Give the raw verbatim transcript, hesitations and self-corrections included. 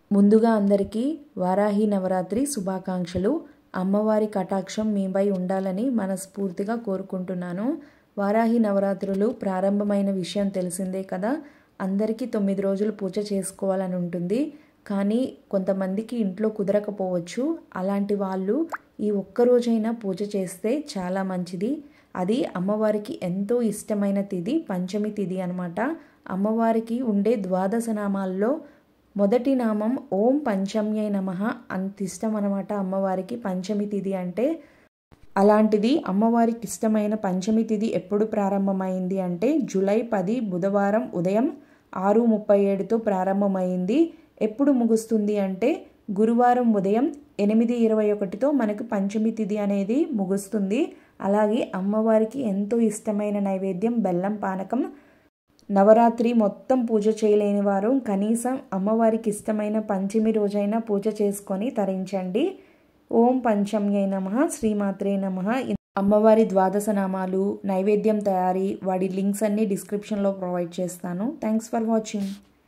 ముందుగా అందరికీ వారాహి నవరాత్రి శుభాకాంక్షలు. అమ్మవారి కటాక్షం మీపై ఉండాలని మనస్ఫూర్తిగా కోరుకుంటున్నాను. వారాహి నవరాత్రులు ప్రారంభమైన విషయం తెలిసిందే కదా. అందరికీ తొమ్మిది రోజులు పూజ చేసుకోవాలని ఉంటుంది. కానీ కొంతమందికి ఇంట్లో కుదరకపోవచ్చు. అలాంటి వాళ్ళు ఈ ఒక్కరోజైనా పూజ చేస్తే చాలా మంచిది. అది అమ్మవారికి ఎంతో ఇష్టమైన తిథి పంచమి తిథి అన్నమాట. అమ్మవారికి ఉండే ద్వాదశ నామాల్లో మొదటి నామం ఓం పంచమ్యై నమః. అంత ఇష్టం అనమాట అమ్మవారికి పంచమి తిథి అంటే. అలాంటిది అమ్మవారికి ఇష్టమైన పంచమి తిథి ఎప్పుడు ప్రారంభమైంది అంటే జూలై పది బుధవారం ఉదయం ఆరు ముప్పై ఏడుతో ప్రారంభమైంది. ఎప్పుడు ముగుస్తుంది అంటే గురువారం ఉదయం ఎనిమిది ఇరవై ఒకటితో మనకు పంచమి తిథి అనేది ముగుస్తుంది. అలాగే అమ్మవారికి ఎంతో ఇష్టమైన నైవేద్యం బెల్లం పానకం. నవరాత్రి మొత్తం పూజ చేయలేని వారు కనీసం అమ్మవారికి ఇష్టమైన పంచమి రోజైనా పూజ చేసుకొని తరించండి. ఓం పంచమ్యై నమః. శ్రీమాత్రే నమః. అమ్మవారి ద్వాదశ నామాలు, నైవేద్యం తయారీ, వాటి లింక్స్ అన్ని డిస్క్రిప్షన్లో ప్రొవైడ్ చేస్తాను. Thanks for watching.